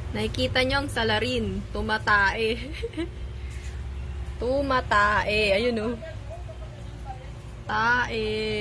Nakikita nyo ang salarin. Tumatae. Tumatae. Ayun o. Tae.